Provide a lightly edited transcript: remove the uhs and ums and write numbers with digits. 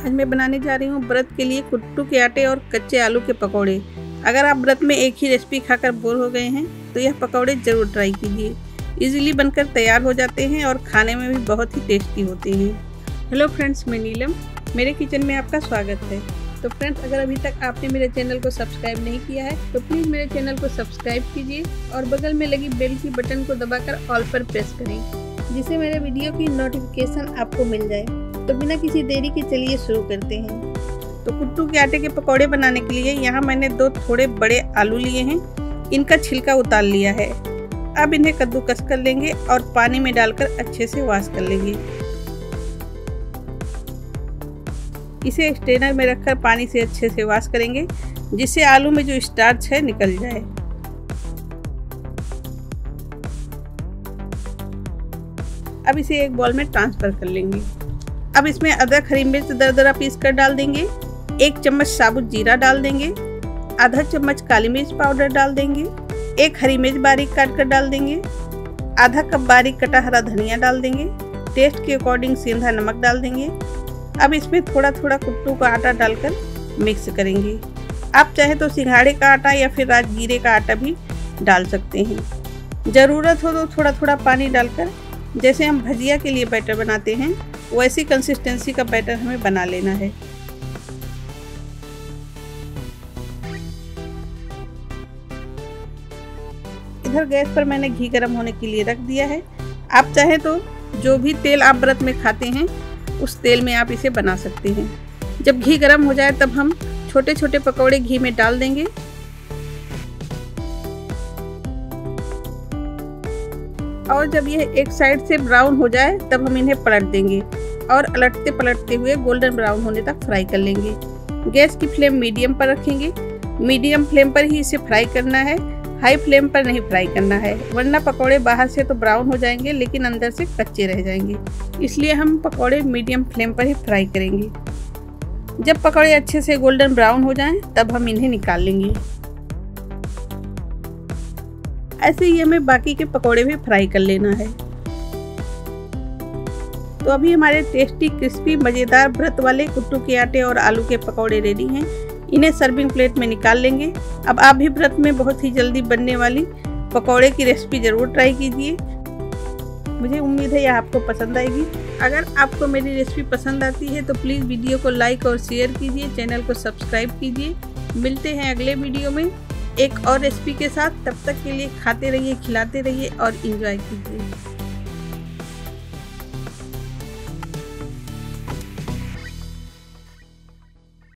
आज मैं बनाने जा रही हूँ व्रत के लिए कुट्टू के आटे और कच्चे आलू के पकौड़े। अगर आप व्रत में एक ही रेसिपी खाकर बोर हो गए हैं तो यह पकौड़े ज़रूर ट्राई कीजिए। इजीली बनकर तैयार हो जाते हैं और खाने में भी बहुत ही टेस्टी होते हैं। हेलो फ्रेंड्स, मैं नीलम, मेरे किचन में आपका स्वागत है। तो फ्रेंड्स, अगर अभी तक आपने मेरे चैनल को सब्सक्राइब नहीं किया है तो प्लीज़ मेरे चैनल को सब्सक्राइब कीजिए और बगल में लगी बेल की बटन को दबाकर ऑल पर प्रेस करें, जिससे मेरे वीडियो की नोटिफिकेशन आपको मिल जाए। तो बिना किसी देरी के चलिए शुरू करते हैं। तो कुट्टू के आटे के पकौड़े बनाने के लिए यहाँ मैंने 2 थोड़े बड़े आलू लिए हैं। इनका छिलका उतार लिया है। अब इन्हें कद्दूकस कर लेंगे और पानी में डालकर अच्छे से वॉश कर लेंगे। इसे स्ट्रेनर में रखकर पानी से अच्छे से वॉश करेंगे, जिससे आलू में जो स्टार्च है निकल जाए। अब इसे एक बाउल में ट्रांसफर कर लेंगे। अब इसमें अदरक हरी मिर्च दरदरा पीस कर डाल देंगे। 1 चम्मच साबुत जीरा डाल देंगे। आधा चम्मच काली मिर्च पाउडर डाल देंगे। 1 हरी मिर्च बारीक काट कर डाल देंगे। आधा कप बारीक कटा हरा धनिया डाल देंगे। टेस्ट के अकॉर्डिंग सेंधा नमक डाल देंगे। अब इसमें थोड़ा थोड़ा कुट्टू का आटा डालकर मिक्स करेंगे। आप चाहे तो सिंघाड़े का आटा या फिर राजगीरे का आटा भी डाल सकते हैं। ज़रूरत हो तो थोड़ा थोड़ा पानी डालकर, जैसे हम भजिया के लिए बैटर बनाते हैं वैसी कंसिस्टेंसी का बैटर हमें बना लेना है। इधर गैस पर मैंने घी गरम होने के लिए रख दिया है। आप चाहे तो जो भी तेल आप व्रत में खाते हैं उस तेल में आप इसे बना सकते हैं। जब घी गरम हो जाए तब हम छोटे छोटे पकौड़े घी में डाल देंगे। और जब यह एक साइड से ब्राउन हो जाए तब हम इन्हें पलट देंगे और पलटते पलटते हुए गोल्डन ब्राउन होने तक फ्राई कर लेंगे। गैस की फ्लेम मीडियम पर रखेंगे। मीडियम फ्लेम पर ही इसे फ्राई करना है, हाई फ्लेम पर नहीं फ्राई करना है, वरना पकौड़े बाहर से तो ब्राउन हो जाएंगे लेकिन अंदर से कच्चे रह जाएंगे। इसलिए हम पकौड़े मीडियम फ्लेम पर ही फ्राई करेंगे। जब पकौड़े अच्छे से गोल्डन ब्राउन हो जाएं तब हम इन्हें निकाल लेंगे। ऐसे ही हमें बाकी के पकौड़े भी फ्राई कर लेना है। तो अभी हमारे टेस्टी क्रिस्पी मज़ेदार व्रत वाले कुट्टू के आटे और आलू के पकौड़े रेडी हैं। इन्हें सर्विंग प्लेट में निकाल लेंगे। अब आप भी व्रत में बहुत ही जल्दी बनने वाली पकौड़े की रेसिपी ज़रूर ट्राई कीजिए। मुझे उम्मीद है यह आपको पसंद आएगी। अगर आपको मेरी रेसिपी पसंद आती है तो प्लीज़ वीडियो को लाइक और शेयर कीजिए, चैनल को सब्सक्राइब कीजिए। मिलते हैं अगले वीडियो में एक और रेसिपी के साथ। तब तक के लिए खाते रहिए, खिलाते रहिए और एंजॉय कीजिए।